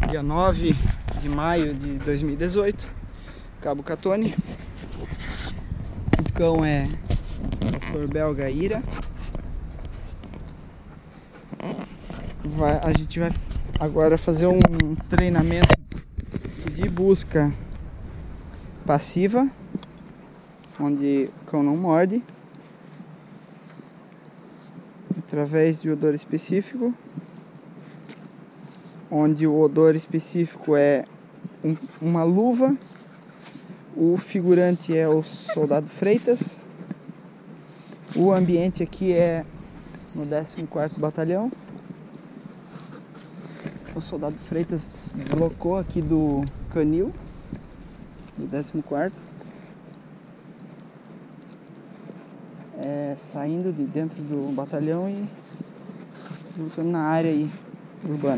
dia 9 de maio de 2018, Cabo Catone. O cão é pastor belga Ira. A gente vai agora fazer um treinamento de busca passiva, onde o cão não morde, através de odor específico, onde o odor específico é uma luva. O figurante é o Soldado Freitas. O ambiente aqui é no 14º Batalhão. O Soldado Freitas se deslocou aqui do canil do 14º, saindo de dentro do batalhão e voltando na área aí urbana.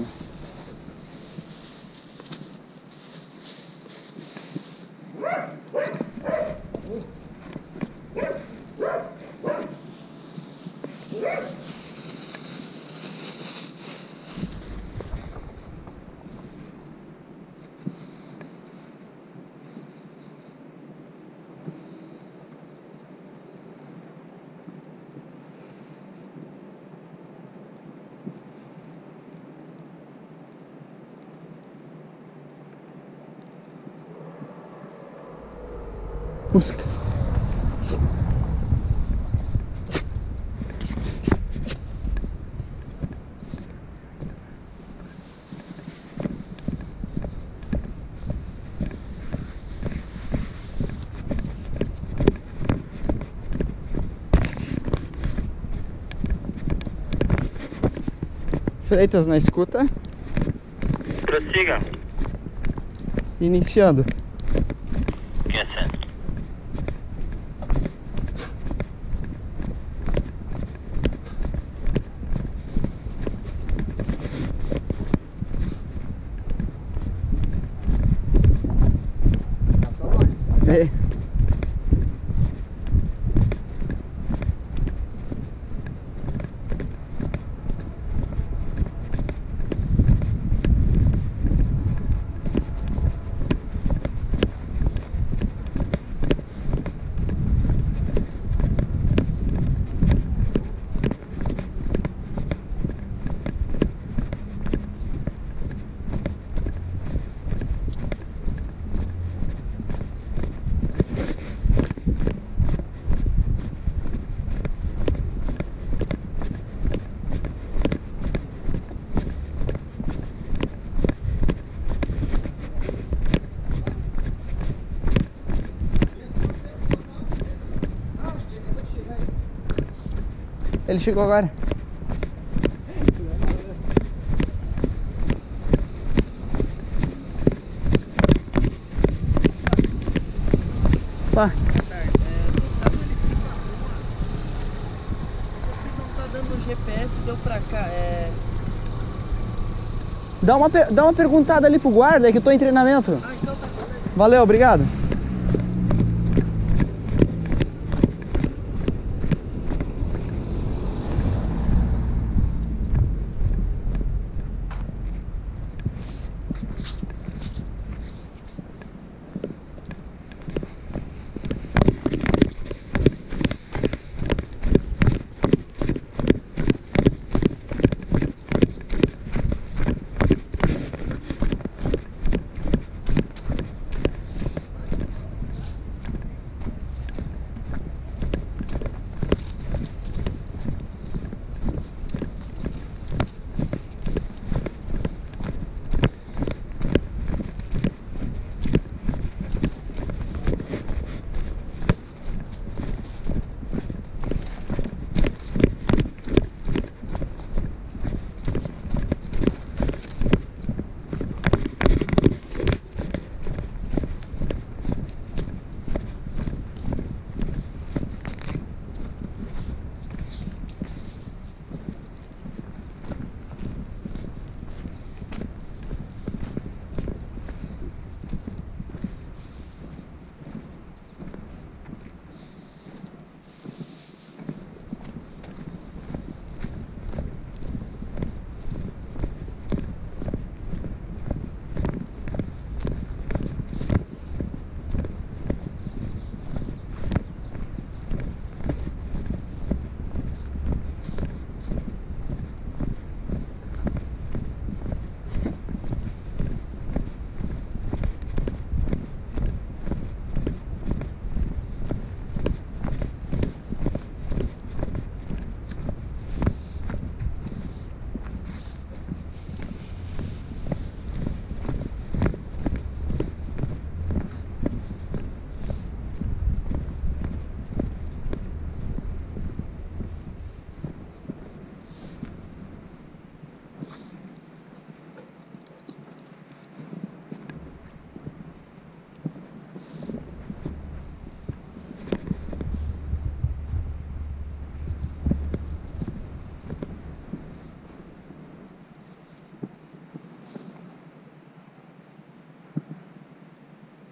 Busca. Freitas na escuta. Prossiga. Iniciando. É. Ele chegou agora. Tá. Você sabe onde fica a rua? Não tá dando no GPS, deu pra cá. Dá uma perguntada ali pro guarda, que eu tô em treinamento. Ah, então tá. Valeu, obrigado.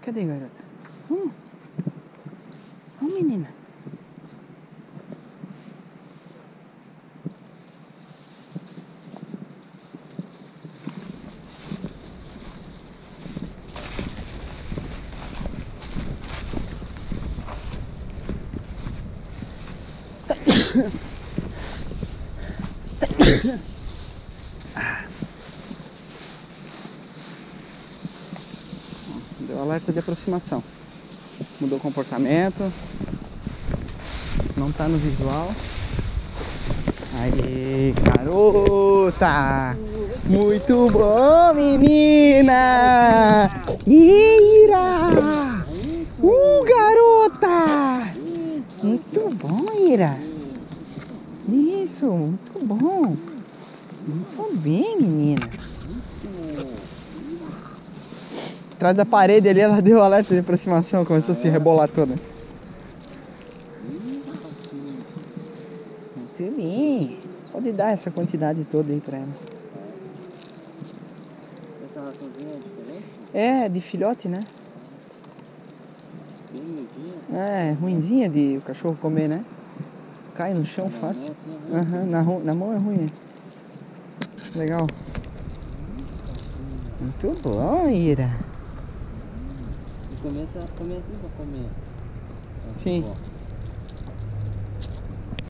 Cadê, garota? Vamos, menina. Deu alerta de aproximação. Mudou o comportamento. Não tá no visual. Aí, garota! Muito bom, menina! Ira! Garota! Muito bom, Ira! Isso, muito bom! Muito bem, menina! Atrás da parede ali, ela deu alerta de aproximação, começou a se rebolar toda. Muito bem! Pode dar essa quantidade toda aí pra ela. Essa raçãozinha é diferente? É, de filhote, né? Bem miudinha. É, ruinzinha de o cachorro comer, né? Cai no chão fácil. Aham, na mão é ruim. Legal. Muito bom, Ira. E começa assim pra comer. Sim.